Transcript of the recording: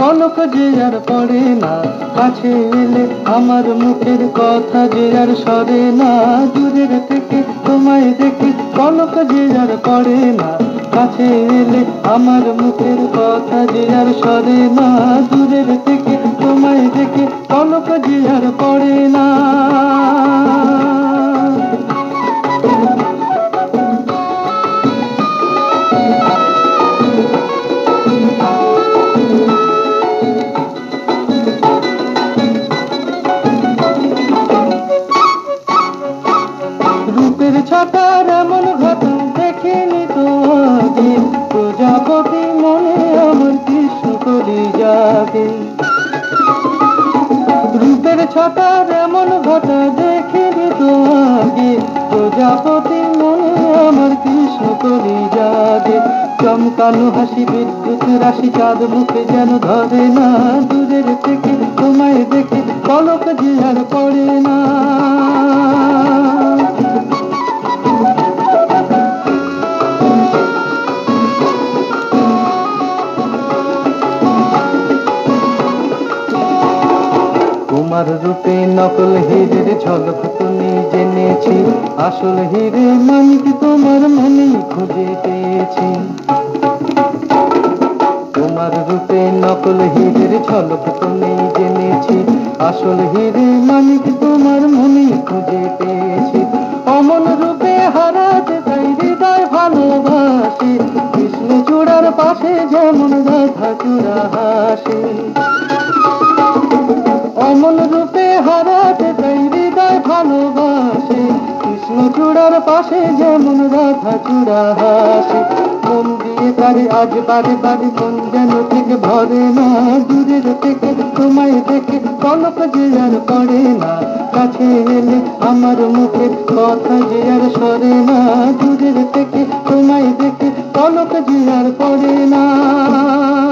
পলক যে আর পড়ে না, কাছে এলে আমার মুখের কথা যে আর সরে না। দূরের থেকে তোমায় দেখি পলক যে আর পড়ে না, কাছে এলে আমার মুখের কথা যে আর সরে না। দূরের থেকে তোমায় দেখি পলক যে আর পড়ে না। রূপের ছাতার এমন ঘটনা দেখিনি তো আগে, প্রজাপতি মনে আমার কৃষ্ণ কলি জাগে। রূপের ছাতার এমন ঘটনা দেখিনি তো আগে, প্রজাপতি মনে আমার কৃষ্ণ কলি জাগে। চমকানো হাসি বিদ্যুৎ রাশি, চাঁদ মুখে যেন ধরে না। দূরের থেকে তোমায় দেখে পলক যে আর পড়ে না। তোমার রূপে নকল হীরের ঝলক তুমি জেনেছি, আসল হীরে মানিক তোমার মনে খুঁজে পেয়েছি। তোমার রূপে নকল হীরের ঝলক তুমি জেনেছি, আসল হীরে মানিক তোমার মনে খুঁজে পেয়েছি। অমন রূপে হারাতে তাই হৃদয় ভালোবাসে, কৃষ্ণ চূড়ার পাশে যেমন রাধা চূড়া হাসে। অমন রূপে হারাতে তাই হৃদয় ভালোবাসে, কৃষ্ণ চূড়ার পাশে যেমন রাধা চূড়া হাসে। মন দিয়ে তারে আজ বারে বারে মন যেন থেকে ভরে না। দূরের থেকে তোমায় দেখে পলক যে আর পড়ে না, কাছে এলে আমার মুখের কথা যে আর সরে না। দূরের থেকে তোমায় দেখে পলক যে আর পড়ে না।